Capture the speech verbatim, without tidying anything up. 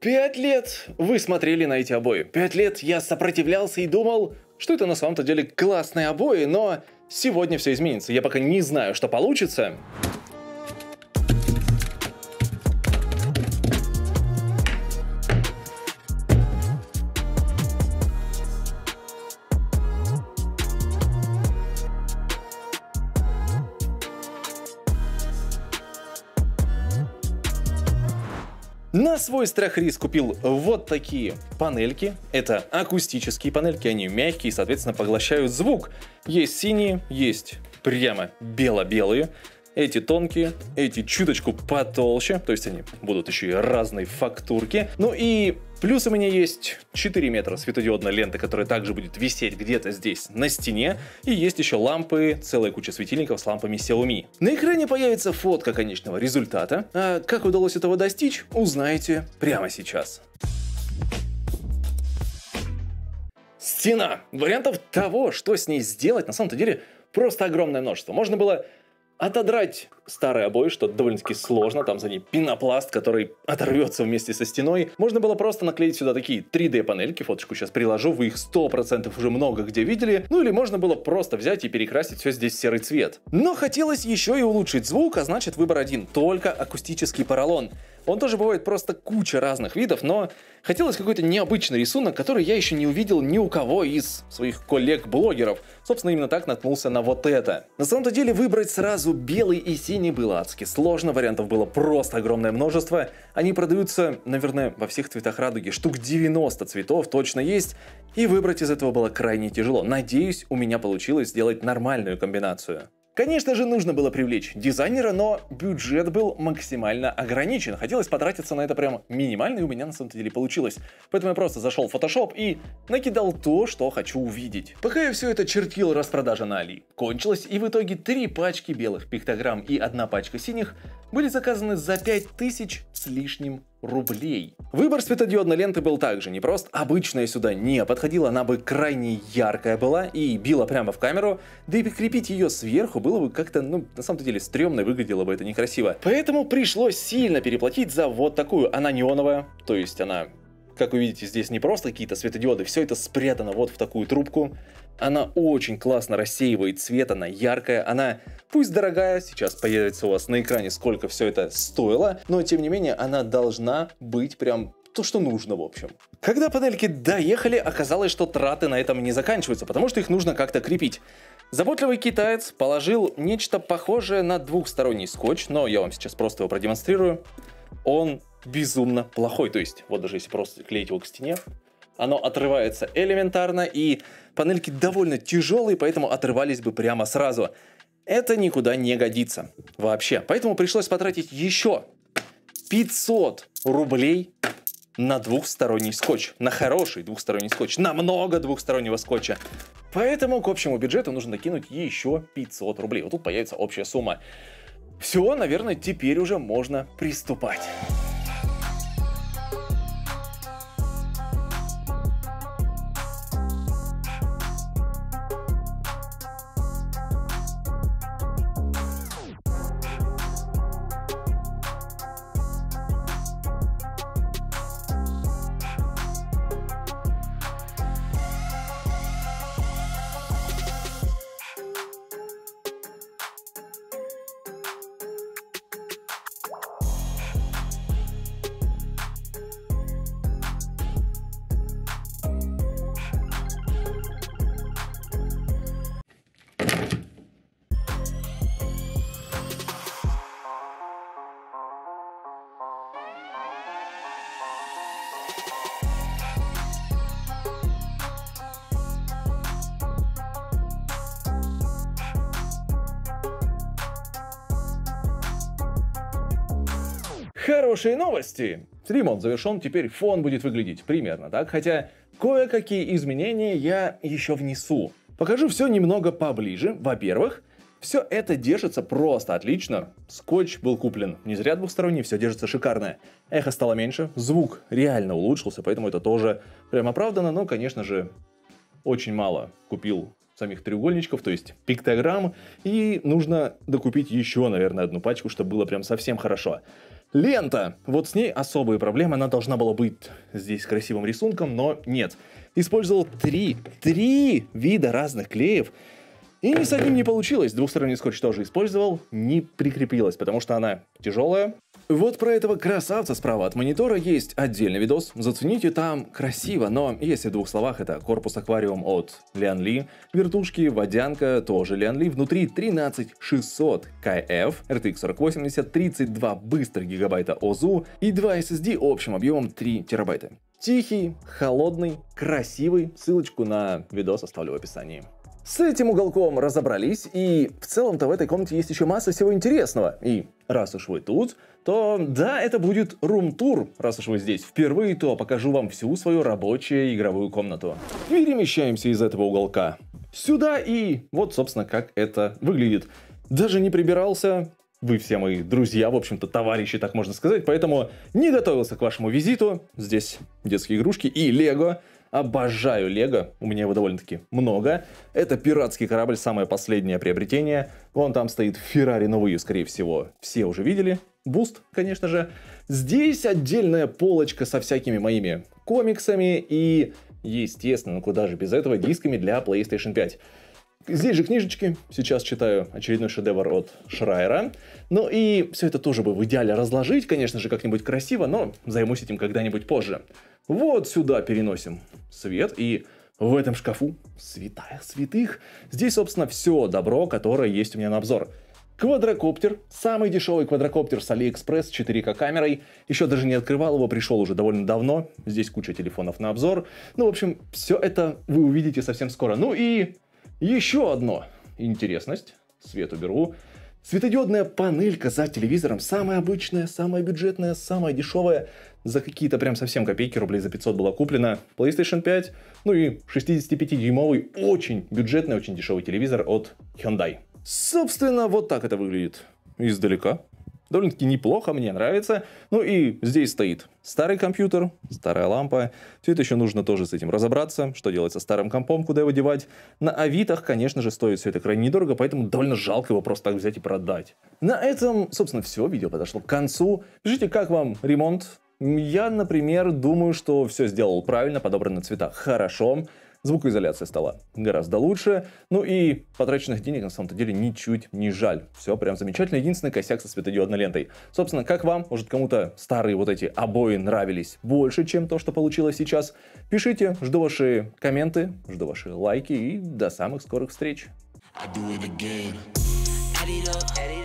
Пять лет вы смотрели на эти обои. Пять лет я сопротивлялся и думал, что это на самом-то деле классные обои, но сегодня все изменится. Я пока не знаю, что получится. На свой страх и риск купил вот такие панельки. Это акустические панельки, они мягкие, соответственно, поглощают звук. Есть синие, есть прямо бело-белые. Эти тонкие, эти чуточку потолще, то есть они будут еще и разной фактурки. Ну и плюс у меня есть четыре метра светодиодной ленты, которая также будет висеть где-то здесь на стене. И есть еще лампы, целая куча светильников с лампами Xiaomi. На экране появится фотка конечного результата. А как удалось этого достичь, узнаете прямо сейчас. Стена. Вариантов того, что с ней сделать, на самом-то деле просто огромное множество. Можно было отодрать старые обои, что довольно-таки сложно, там за ней пенопласт, который оторвется вместе со стеной. Можно было просто наклеить сюда такие три дэ панельки, фоточку сейчас приложу, вы их сто процентов уже много где видели. Ну или можно было просто взять и перекрасить все здесь в серый цвет. Но хотелось еще и улучшить звук, а значит выбор один, только акустический поролон. Он тоже бывает просто куча разных видов, но хотелось какой-то необычный рисунок, который я еще не увидел ни у кого из своих коллег-блогеров. Собственно, именно так наткнулся на вот это. На самом-то деле выбрать сразу белый и синий было адски сложно, вариантов было просто огромное множество. Они продаются, наверное, во всех цветах радуги, штук девяносто цветов точно есть, и выбрать из этого было крайне тяжело. Надеюсь, у меня получилось сделать нормальную комбинацию. Конечно же, нужно было привлечь дизайнера, но бюджет был максимально ограничен. Хотелось потратиться на это прям минимально, и у меня на самом деле получилось. Поэтому я просто зашел в Photoshop и накидал то, что хочу увидеть. Пока я все это чертил, распродажа на Али кончилась, и в итоге три пачки белых пиктограмм и одна пачка синих были заказаны за пять тысяч с лишним рублей. Выбор светодиодной ленты был также непрост. Обычная сюда не подходила, она бы крайне яркая была и била прямо в камеру, да и прикрепить ее сверху было бы как-то, ну, на самом деле стрёмно, выглядело бы это некрасиво. Поэтому пришлось сильно переплатить за вот такую. Она неоновая, то есть она, как вы видите, здесь не просто какие-то светодиоды, все это спрятано вот в такую трубку. Она очень классно рассеивает цвет, она яркая, она пусть дорогая, сейчас появится у вас на экране, сколько все это стоило, но тем не менее она должна быть прям то, что нужно, в общем. Когда панельки доехали, оказалось, что траты на этом не заканчиваются, потому что их нужно как-то крепить. Заботливый китаец положил нечто похожее на двухсторонний скотч, но я вам сейчас просто его продемонстрирую. Он безумно плохой, то есть вот даже если просто клеить его к стене, оно отрывается элементарно, и панельки довольно тяжелые, поэтому отрывались бы прямо сразу. Это никуда не годится вообще. Поэтому пришлось потратить еще пятьсот рублей на двухсторонний скотч. На хороший двухсторонний скотч. На много двухстороннего скотча. Поэтому к общему бюджету нужно докинуть еще пятьсот рублей. Вот тут появится общая сумма. Все, наверное, теперь уже можно приступать. Хорошие новости! Ремонт завершен, теперь фон будет выглядеть примерно так, хотя кое-какие изменения я еще внесу. Покажу все немного поближе. Во-первых, все это держится просто отлично. Скотч был куплен не зря двухсторонний, все держится шикарно. Эхо стало меньше, звук реально улучшился, поэтому это тоже прям оправдано, но, конечно же, очень мало купил самих треугольничков, то есть пиктограмм, и нужно докупить еще, наверное, одну пачку, чтобы было прям совсем хорошо. Лента. Вот с ней особые проблемы. Она должна была быть здесь красивым рисунком, но нет. Использовал три, три вида разных клеев. И ни с одним не получилось. Двухсторонний скотч тоже использовал, не прикрепилась, потому что она тяжелая. Вот про этого красавца справа от монитора есть отдельный видос. Зацените, там красиво, но если в двух словах, это корпус аквариум от Lian-Li, вертушки, водянка, тоже Lian-Li, внутри тринадцать шестьсот кей эф, эр ти экс сорок восемьдесят, тридцать два быстрых гигабайта о зу и два эс эс ди общим объемом три терабайта. Тихий, холодный, красивый. Ссылочку на видос оставлю в описании. С этим уголком разобрались, и в целом-то в этой комнате есть еще масса всего интересного. И раз уж вы тут, то да, это будет рум-тур. Раз уж вы здесь впервые, то покажу вам всю свою рабочую игровую комнату. Перемещаемся из этого уголка сюда, и вот, собственно, как это выглядит. Даже не прибирался. Вы все мои друзья, в общем-то, товарищи, так можно сказать, поэтому не готовился к вашему визиту. Здесь детские игрушки и лего. Обожаю лего, у меня его довольно-таки много. Это пиратский корабль, самое последнее приобретение. Вон там стоит Феррари, но вы ее, скорее всего, все уже видели. Буст, конечно же. Здесь отдельная полочка со всякими моими комиксами и, естественно, куда же без этого, дисками для плейстейшн пять. Здесь же книжечки, сейчас читаю очередной шедевр от Шрайера. Ну и все это тоже бы в идеале разложить, конечно же, как-нибудь красиво, но займусь этим когда-нибудь позже. Вот сюда переносим свет, и в этом шкафу, святая святых, здесь, собственно, все добро, которое есть у меня на обзор. Квадрокоптер, самый дешевый квадрокоптер с AliExpress, четыре ка камерой, еще даже не открывал его, пришел уже довольно давно, здесь куча телефонов на обзор. Ну, в общем, все это вы увидите совсем скоро. Ну и еще одно интересность, свет уберу. Светодиодная панелька за телевизором, самая обычная, самая бюджетная, самая дешевая, за какие-то прям совсем копейки, рублей за пятьсот была куплена. плейстейшн пять, ну и шестидесятипятидюймовый, очень бюджетный, очень дешевый телевизор от Hyundai. Собственно, вот так это выглядит издалека. Довольно-таки неплохо, мне нравится. Ну и здесь стоит старый компьютер, старая лампа. Все это еще нужно тоже с этим разобраться, что делать со старым компом, куда его девать. На Авитах, конечно же, стоит все это крайне недорого, поэтому довольно жалко его просто так взять и продать. На этом, собственно, все. Видео подошло к концу. Пишите, как вам ремонт. Я, например, думаю, что все сделал правильно, подобраны цвета хорошо. Звукоизоляция стала гораздо лучше. Ну и потраченных денег на самом-то деле ничуть не жаль. Все прям замечательно. Единственный косяк со светодиодной лентой. Собственно, как вам? Может, кому-то старые вот эти обои нравились больше, чем то, что получилось сейчас? Пишите, жду ваши комменты, жду ваши лайки и до самых скорых встреч.